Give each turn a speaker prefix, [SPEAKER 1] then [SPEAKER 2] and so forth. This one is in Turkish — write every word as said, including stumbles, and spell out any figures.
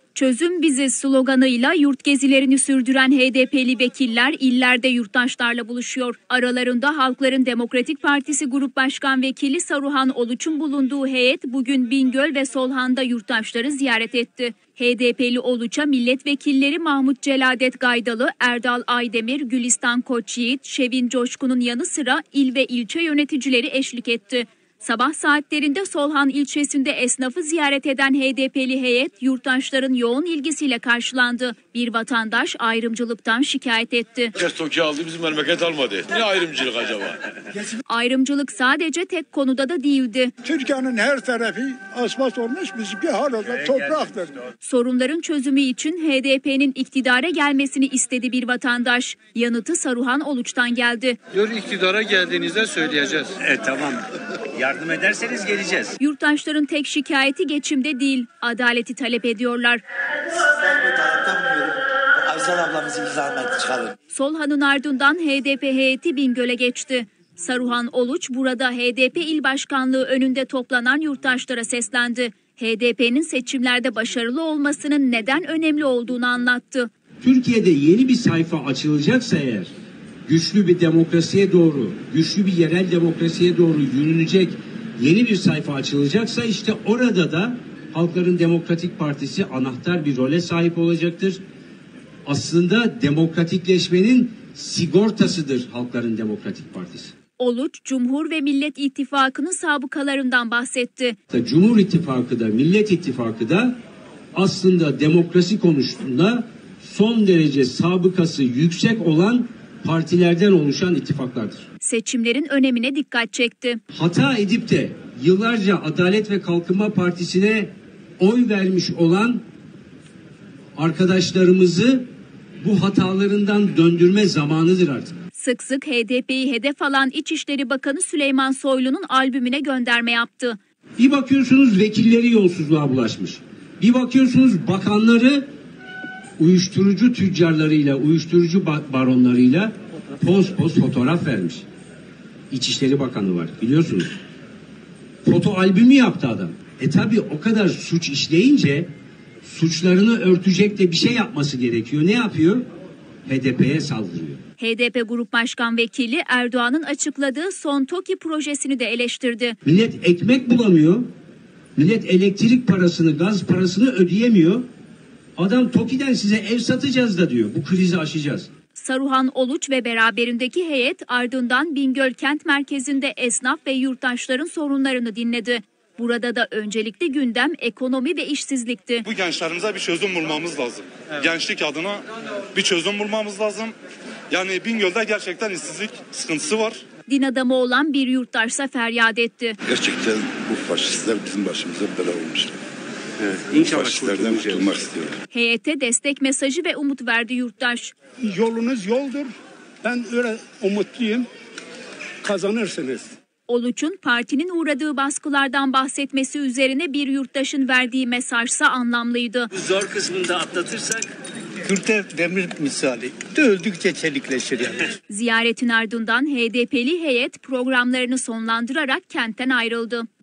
[SPEAKER 1] Çözüm biziz sloganıyla yurt gezilerini sürdüren H D P'li vekiller illerde yurttaşlarla buluşuyor. Aralarında Halkların Demokratik Partisi Grup Başkan Vekili Saruhan Oluç'un bulunduğu heyet bugün Bingöl ve Solhan'da yurttaşları ziyaret etti. H D P'li Oluç'a milletvekilleri Mahmut Celadet Gaydalı, Erdal Aydemir, Gülistan Koçyiğit, Şevin Coşkun'un yanı sıra il ve ilçe yöneticileri eşlik etti. Sabah saatlerinde Solhan ilçesinde esnafı ziyaret eden H D P'li heyet yurttaşların yoğun ilgisiyle karşılandı. Bir vatandaş ayrımcılıktan şikayet etti.
[SPEAKER 2] Herkes TOKİ aldı, bizim memleket almadı. Ne ayrımcılık acaba?
[SPEAKER 1] Ayrımcılık sadece tek konuda da değildi.
[SPEAKER 3] Türkiye'nin her tarafı asfalt olmuş, bizimki hala topraktır.
[SPEAKER 1] Sorunların çözümü için H D P'nin iktidara gelmesini istedi bir vatandaş. Yanıtı Saruhan Oluç'tan geldi.
[SPEAKER 4] Diyor iktidara geldiğinizde söyleyeceğiz.
[SPEAKER 5] E tamam. Yardım ederseniz geleceğiz.
[SPEAKER 1] Yurttaşların tek şikayeti geçimde değil, adaleti talep ediyorlar.
[SPEAKER 6] Ben bu tarafta bulunuyorum. Aysel ablamızı bir zahmet çıkarın.
[SPEAKER 1] Solhan'ın ardından H D P heyeti Bingöl'e geçti. Saruhan Oluç burada H D P İl Başkanlığı önünde toplanan yurttaşlara seslendi. H D P'nin seçimlerde başarılı olmasının neden önemli olduğunu anlattı.
[SPEAKER 7] Türkiye'de yeni bir sayfa açılacaksa eğer, güçlü bir demokrasiye doğru, güçlü bir yerel demokrasiye doğru yürünecek yeni bir sayfa açılacaksa işte orada da Halkların Demokratik Partisi anahtar bir role sahip olacaktır. Aslında demokratikleşmenin sigortasıdır Halkların Demokratik Partisi.
[SPEAKER 1] Oluç, Cumhur ve Millet İttifakı'nın sabıkalarından bahsetti.
[SPEAKER 7] Cumhur İttifakı da Millet İttifakı da aslında demokrasi konusunda son derece sabıkası yüksek olan partilerden oluşan ittifaklardır.
[SPEAKER 1] Seçimlerin önemine dikkat çekti.
[SPEAKER 7] Hata edip de yıllarca Adalet ve Kalkınma Partisi'ne oy vermiş olan arkadaşlarımızı bu hatalarından döndürme zamanıdır artık.
[SPEAKER 1] Sık sık H D P'yi hedef alan İçişleri Bakanı Süleyman Soylu'nun albümüne gönderme yaptı.
[SPEAKER 7] Bir bakıyorsunuz vekilleri yolsuzluğa bulaşmış. Bir bakıyorsunuz bakanları uyuşturucu tüccarlarıyla, uyuşturucu baronlarıyla poz poz fotoğraf vermiş. İçişleri Bakanı var biliyorsunuz. Foto albümü yaptı adam. E tabi o kadar suç işleyince suçlarını örtecek de bir şey yapması gerekiyor. Ne yapıyor? H D P'ye saldırıyor.
[SPEAKER 1] H D P Grup Başkan Vekili Erdoğan'ın açıkladığı son TOKİ projesini de eleştirdi.
[SPEAKER 7] Millet ekmek bulamıyor. Millet elektrik parasını, gaz parasını ödeyemiyor. Adam TOKİ'den size ev satacağız da diyor. Bu krizi aşacağız.
[SPEAKER 1] Saruhan Oluç ve beraberindeki heyet ardından Bingöl kent merkezinde esnaf ve yurttaşların sorunlarını dinledi. Burada da öncelikli gündem ekonomi ve işsizlikti.
[SPEAKER 8] Bu gençlerimize bir çözüm bulmamız lazım. Evet. Gençlik adına bir çözüm bulmamız lazım. Yani Bingöl'de gerçekten işsizlik sıkıntısı var.
[SPEAKER 1] Din adamı olan bir yurttaşsa feryat etti.
[SPEAKER 9] Gerçekten bu faşistler bizim başımıza bela olmuşlar.
[SPEAKER 5] Evet, İnşallah
[SPEAKER 9] faşistlerden kurtulmak istiyorlar.
[SPEAKER 1] Heyete destek mesajı ve umut verdi yurttaş.
[SPEAKER 3] Yolunuz yoldur. Ben öyle umutluyum. Kazanırsınız.
[SPEAKER 1] Oluç'un partinin uğradığı baskılardan bahsetmesi üzerine bir yurttaşın verdiği mesajsa anlamlıydı.
[SPEAKER 5] Bu zor kısmını da atlatırsak
[SPEAKER 3] Kürte demir misali. Öldükçe çelikleşir yani.
[SPEAKER 1] Ziyaretin ardından H D P'li heyet programlarını sonlandırarak kentten ayrıldı.